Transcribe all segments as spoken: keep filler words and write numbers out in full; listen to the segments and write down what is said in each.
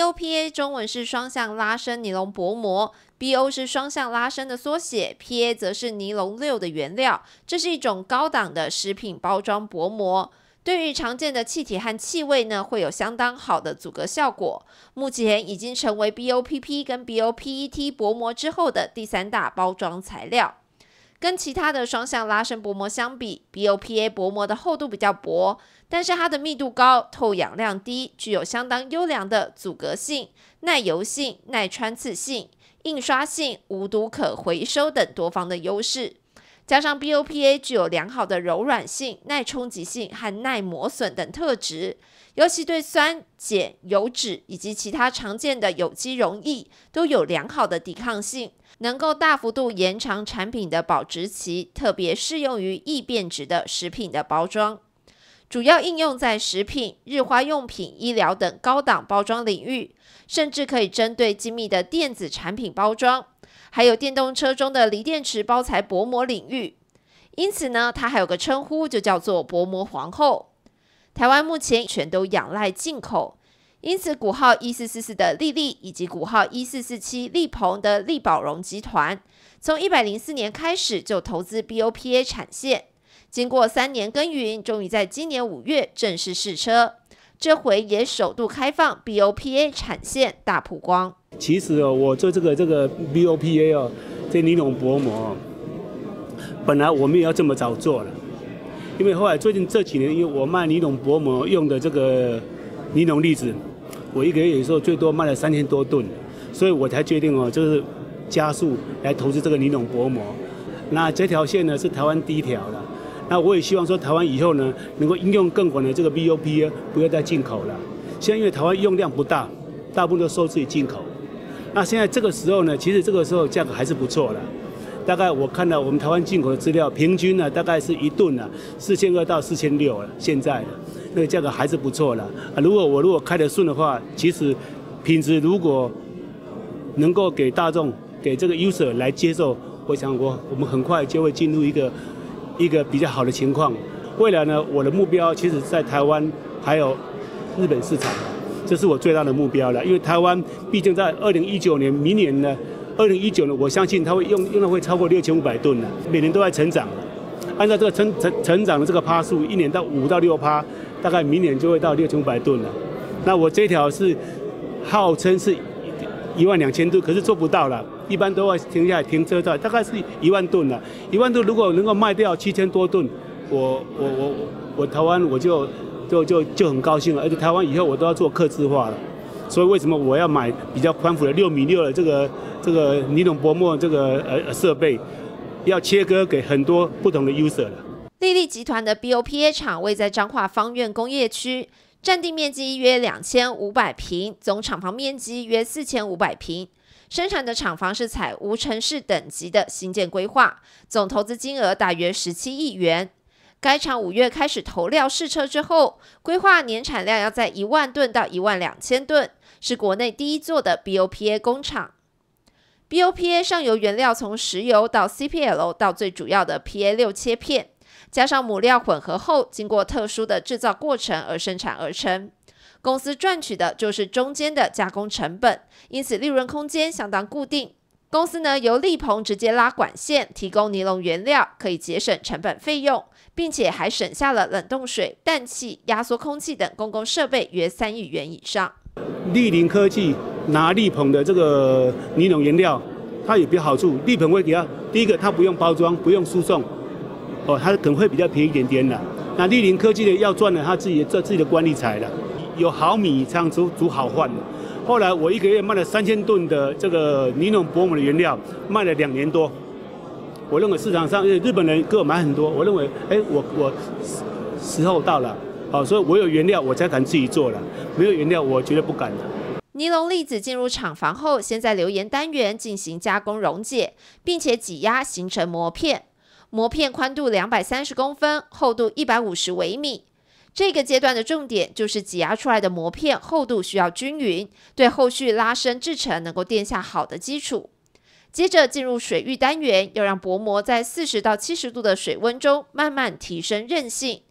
O P A 中文是双向拉伸尼龙薄膜 ，B O 是双向拉伸的缩写 ，P A 则是尼龙六的原料。这是一种高档的食品包装薄膜。 对于常见的气体和气味呢，会有相当好的阻隔效果。目前已经成为 B O P P 跟 B O P E T 薄膜之后的第三大包装材料。跟其他的双向拉伸薄膜相比 ，B O P A 薄膜的厚度比较薄，但是它的密度高、透氧量低，具有相当优良的阻隔性、耐油性、耐穿刺性、印刷性、无毒可回收等多方的优势。 加上 B O P A 具有良好的柔软性、耐冲击性和耐磨损等特质，尤其对酸、碱、油脂以及其他常见的有机溶液都有良好的抵抗性，能够大幅度延长产品的保质期，特别适用于易变质的食品的包装。主要应用在食品、日花用品、医疗等高档包装领域，甚至可以针对精密的电子产品包装。 还有电动车中的锂电池包材薄膜领域，因此呢，它还有个称呼，就叫做薄膜皇后。台湾目前全都仰赖进口，因此股号一四四四的力立以及股号一四四七力鹏的力宝荣集团，从一百零四年开始就投资 B O P A 产线，经过三年耕耘，终于在今年五月正式试车。 这回也首度开放 B O P A 产线大曝光。 其实哦，我做这个这个 B O P A 哦，这尼龙薄膜哦，本来我们也要这么早做了，因为后来最近这几年，因为我卖尼龙薄膜用的这个尼龙粒子，我一个月有时候最多卖了三千多吨，所以我才决定哦，就是加速来投资这个尼龙薄膜。那这条线呢是台湾第一条了。 那我也希望说，台湾以后呢，能够应用更广的这个 B O P A， 不要再进口了。现在因为台湾用量不大，大部分都收自己进口。那现在这个时候呢，其实这个时候价格还是不错的。大概我看到我们台湾进口的资料，平均呢大概是一吨呢四千二到四千六了。现在的那个价格还是不错了。啊，如果我如果开得顺的话，其实品质如果能够给大众、给这个 user 来接受，我想我我们很快就会进入一个。 一个比较好的情况，未来呢，我的目标其实在台湾还有日本市场，这是我最大的目标了。因为台湾毕竟在二零一九年，明年呢，二零一九呢，我相信它会用用的会超过六千五百吨了，每年都在成长。按照这个成成成长的这个趴数，一年到五到六趴，大概明年就会到六千五百吨了。那我这条是号称是一万两千吨，可是做不到了。 一般都会停下来停车站，大概是一万吨了。一万吨如果能够卖掉七千多吨，我我我我台湾我就就就就很高兴了。而且台湾以后我都要做客制化了，所以为什么我要买比较宽幅的六米六的这个这个尼龙薄膜这个呃设备，要切割给很多不同的 user 了。 力立集团的 B O P A 厂位在彰化芳苑工业区，占地面积约两千五百平，总厂房面积约四千五百平。 生产的厂房是采无尘室等级的新建规划，总投资金额大约十七亿元。该厂五月开始投料试车之后，规划年产量要在一万吨到一万两千吨，是国内第一座的 B O P A 工厂。B O P A 上游原料从石油到 C P L 到最主要的 P A 六切片，加上母料混合后，经过特殊的制造过程而生产而成。 公司赚取的就是中间的加工成本，因此利润空间相当固定。公司呢由力鹏直接拉管线，提供尼龙原料，可以节省成本费用，并且还省下了冷冻水、氮气、压缩空气等公共设备约三亿元以上。 力凌科技拿力鹏的这个尼龙原料，它有比较好处，力鹏会给它第一个，它不用包装，不用输送，哦，它可能会比较便宜一点点的。那力凌科技的要赚的，它自己做自己的管理财了。 有好米这样煮煮好饭的。后来我一个月卖了三千吨的这个尼龙薄膜的原料，卖了两年多。我认为市场上日本人跟我买很多，我认为，哎，我我时候到了，好，所以我有原料我才敢自己做了，没有原料我绝对不敢的。 尼龙粒子进入厂房后，先在流研单元进行加工溶解，并且挤压形成膜片。膜片宽度两百三十公分，厚度一百五十微米。 这个阶段的重点就是挤压出来的膜片厚度需要均匀，对后续拉伸制成能够垫下好的基础。接着进入水域单元，要让薄膜在四十到七十度的水温中慢慢提升韧性。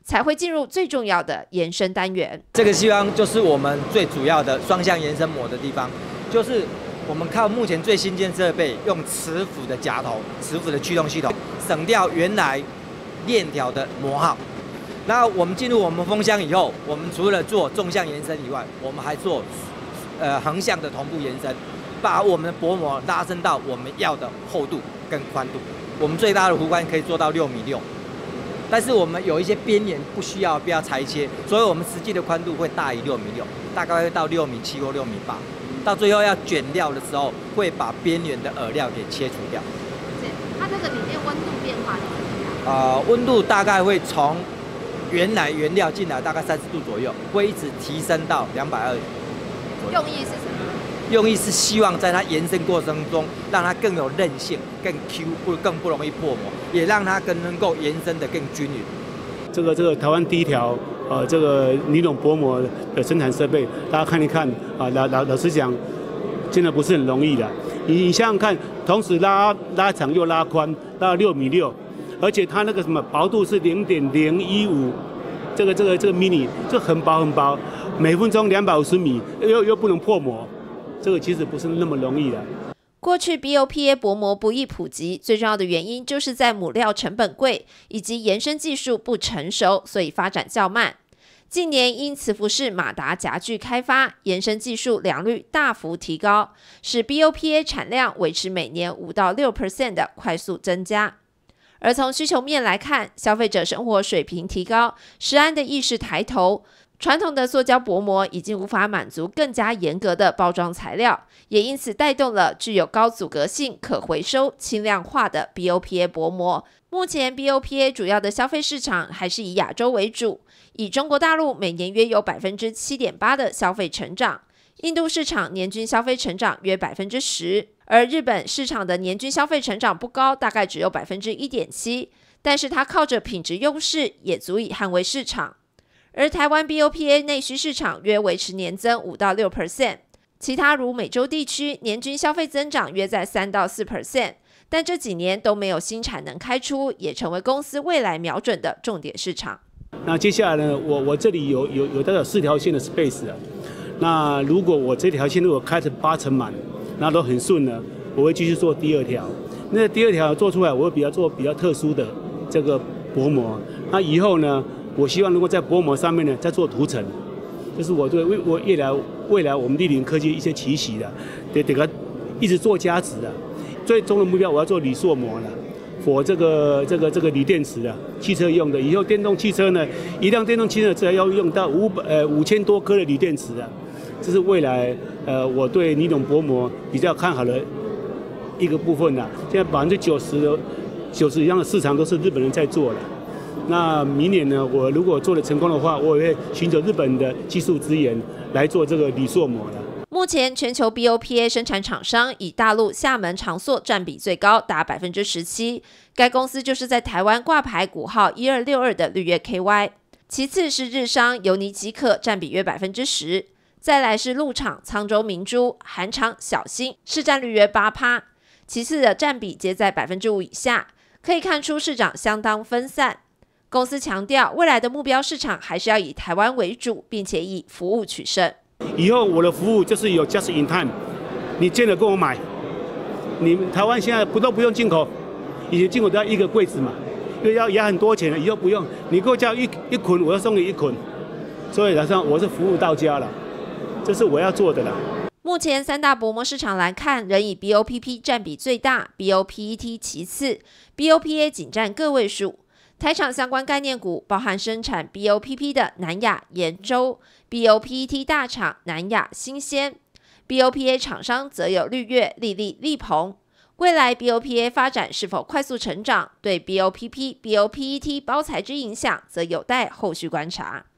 才会进入最重要的延伸单元。 这个地方就是我们最主要的双向延伸膜的地方，就是我们靠目前最新建设备，用磁浮的夹头、磁浮的驱动系统，省掉原来链条的磨耗。那我们进入我们风箱以后，我们除了做纵向延伸以外，我们还做呃横向的同步延伸，把我们的薄膜拉伸到我们要的厚度跟宽度。我们最大的弧宽可以做到六米六，但是我们有一些边缘不需要不要裁切，所以我们实际的宽度会大于六米六，大概会到六米七或六米八。到最后要卷料的时候，会把边缘的饵料给切除掉。 它这个里面温度变化是怎么样？ 呃，温度大概会从原来原料进来大概三十度左右，会一直提升到两百二。 用意是什么？ 用意是希望在它延伸过程中，让它更有韧性、更 Q， 不更不容易破膜，也让它更能够延伸得更均匀。 这个这个台湾第一条呃这个尼龙薄膜的生产设备，大家看一看啊，老老老实讲，真的不是很容易的。你你想想看，同时拉拉长又拉宽，拉到六米六，而且它那个什么薄度是零点零一五，这个这个这个 mini 就很薄很薄，每分钟两百五十米，又又不能破膜。这个其实不是那么容易的。 过去 B O P A 薄膜不易普及，最重要的原因就是在母料成本贵以及延伸技术不成熟，所以发展较慢。近年因磁浮式马达夹具开发，延伸技术良率大幅提高，使 B O P A 产量维持每年五到六 percent 的快速增加。而从需求面来看，消费者生活水平提高，食安的意识抬头。传统的塑胶薄膜已经无法满足更加严格的包装材料，也因此带动了具有高阻隔性、可回收、轻量化的 B O P A 薄膜。目前 B O P A 主要的消费市场还是以亚洲为主，以中国大陆每年约有 百分之七点八 的消费成长，印度市场年均消费成长约 百分之十， 而日本市场的年均消费成长不高，大概只有 百分之一点七， 但是它靠着品质优势也足以捍卫市场。而台湾 B O P A 内需市场约维持年增五到六 percent， 其他如美洲地区年均消费增长约在三到四 percent， 但这几年都没有新产能开出，也成为公司未来瞄准的重点市场。 那接下来呢，我我这里有有有大概有四条线的 space 啊。那如果我这条线如果开成八成满，那都很顺了，我会继续做第二条。那第二条做出来，我会比较做比较特殊的这个薄膜。那以后呢？我希望能够在薄膜上面呢，再做涂层，这是我对未我未来未来我们立林科技一些期许的，得得个一直做加值的。最终的目标，我要做铝塑膜了，for这个这个这个锂电池的汽车用的。以后电动汽车呢，一辆电动汽车只要用到五百呃五千多颗的锂电池的，这是未来呃我对尼龙薄膜比较看好的一个部分的。现在百分之九十的九十以上的市场都是日本人在做的。那明年呢，我如果做得成功的话，我也会寻求日本的技术资源来做这个铝塑膜的。 目前全球 B O P A 生产厂商以大陆厦门长塑占比最高，达 百分之十七。该公司就是在台湾挂牌股号一二六二的绿月 K Y。其次是日商尤尼即可，占比约 百分之十。再来是陆厂沧州明珠、韩厂小新，市占率约 百分之八。其次的占比皆在 百分之五 以下，可以看出市场相当分散。公司强调，未来的目标市场还是要以台湾为主，并且以服务取胜。 以后我的服务就是有 just in time， 你见了跟我买。你们台湾现在不都不用进口，以前进口都要一个柜子嘛，因为要压很多钱了，以后不用，你给我叫一一捆，我要送你一捆。所以来说，我是服务到家了，这是我要做的了。 目前三大薄膜市场来看，仍以 B O P P 占比最大 ，B O P E T 其次 ，B O P A 仅占个位数。台厂相关概念股包含生产 B O P P 的南亚延州、B O P E T 大厂南亚新鲜 ，B O P A 厂商则有绿月、力立、力鹏。未来 B O P A 发展是否快速成长，对 B O P P、B O P E T 包材之影响，则有待后续观察。